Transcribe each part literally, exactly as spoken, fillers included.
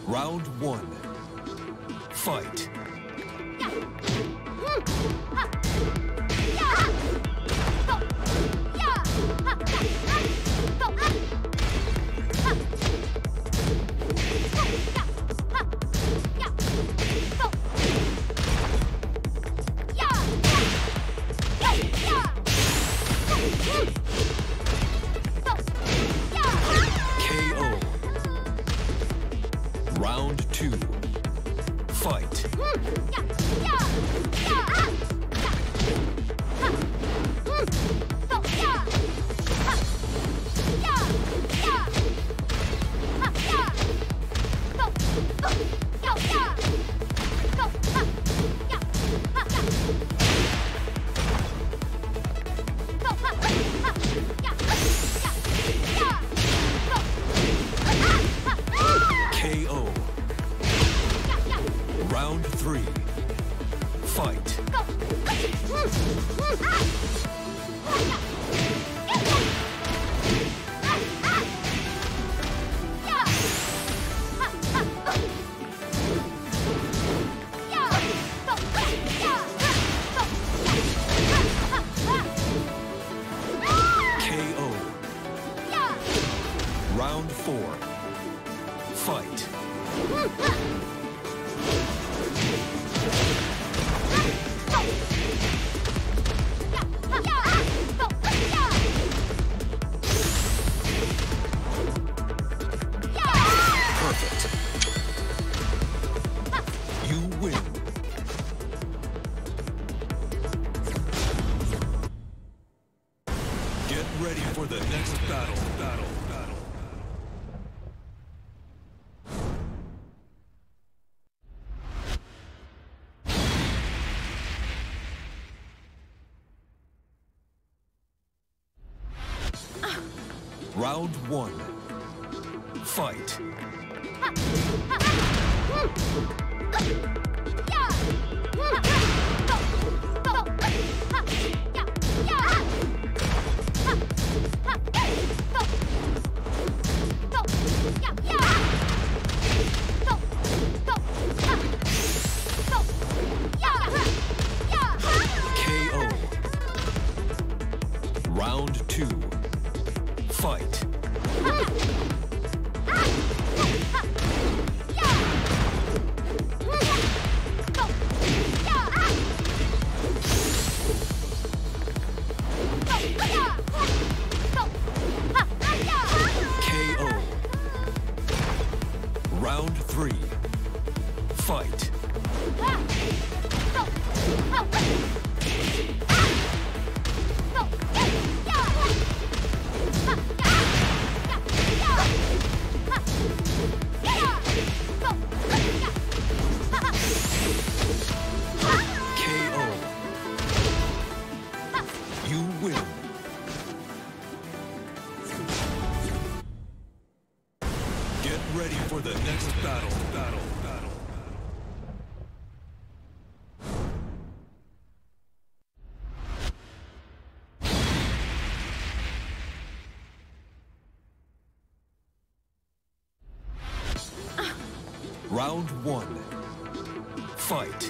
Round one. Fight. K O. Round two. Fight. K O. Round three. Fight. K O. Round four. Fight. Perfect. You win. Get ready for the next battle. Battle. Battle. Round one. Fight. K O. Round two. Fight. K O. Round three. Fight. K O. You win. Get ready for the next battle. Battle. Battle. Round one. Fight.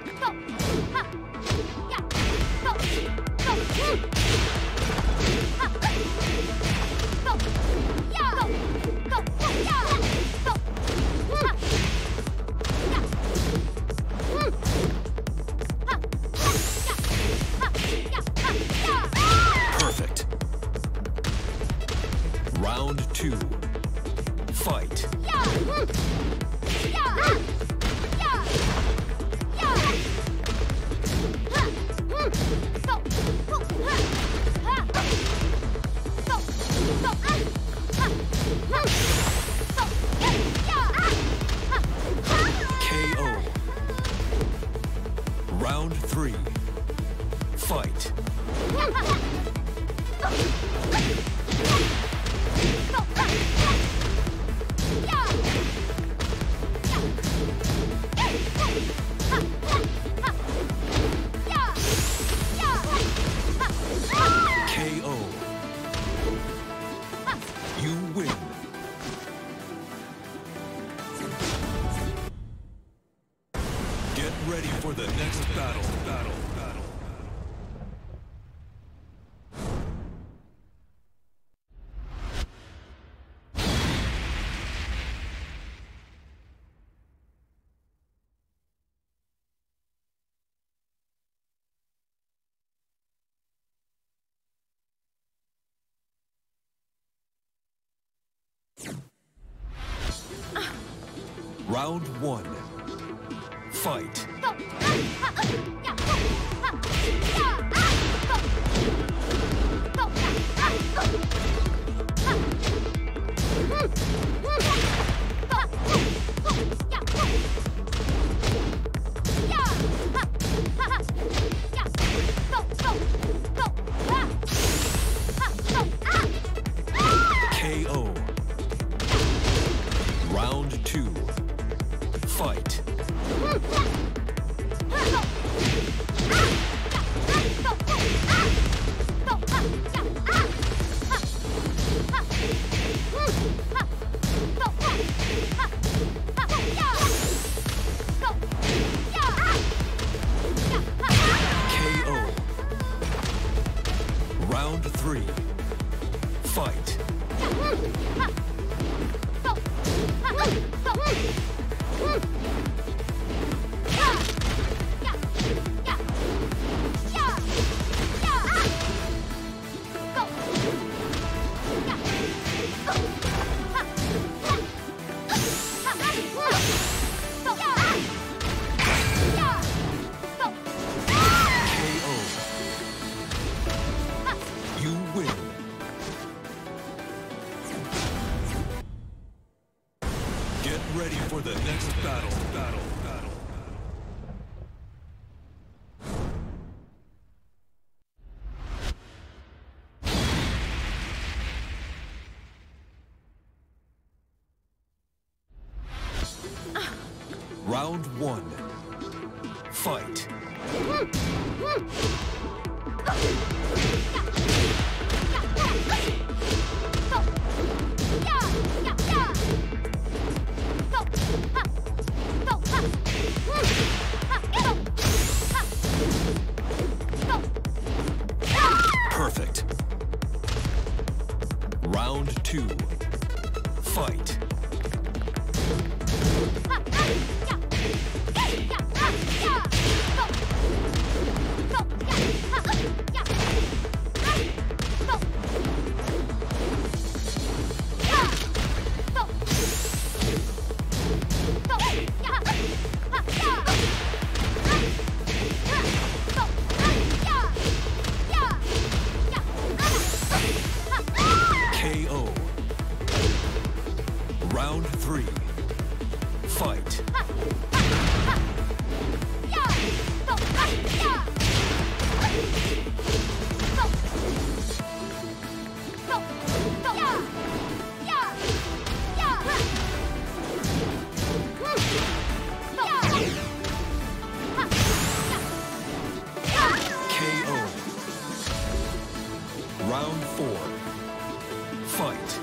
Perfect. Round two. Fight. K O. Round three. Fight. K O. You win. battle, battle, battle. Round one. Fight. K O. Round two. Fight. K O. Round three. Fight. Get ready for the next battle, battle, battle. Round one. Fight. Perfect. Round two. Fight. K O. Round three. Fight. K O. Round four. Fight.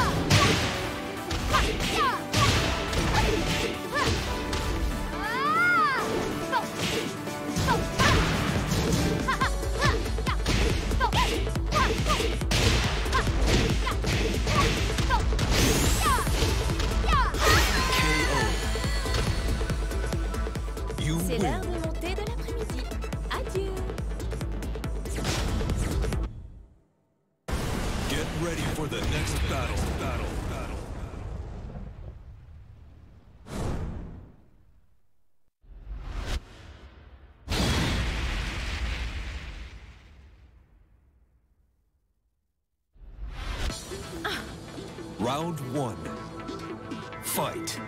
C'est l'heure de monter de l'après-midi. Adieu. Get ready for the next battle, battle, battle. Round one. Fight.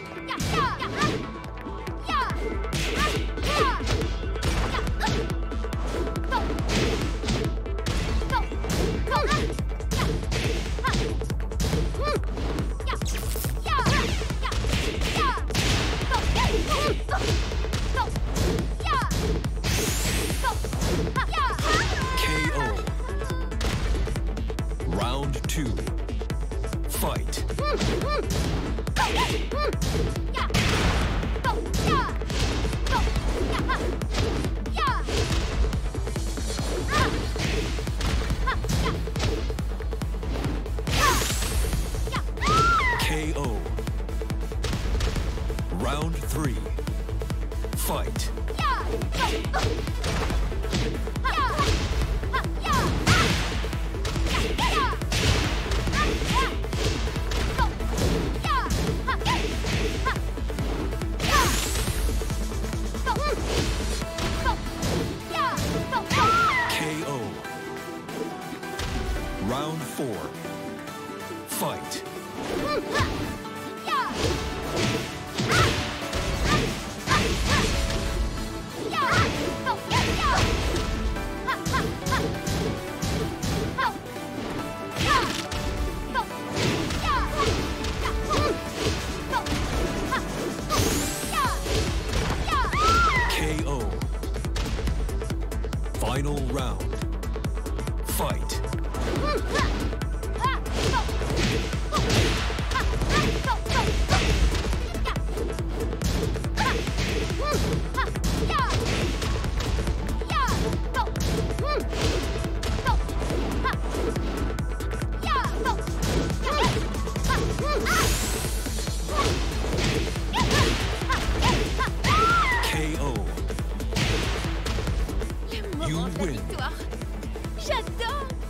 K O. Round two. Fight. Yeah. four. Fight. K O. Final round. Fight. K O. Le moment You de la win. victoire. J'adore.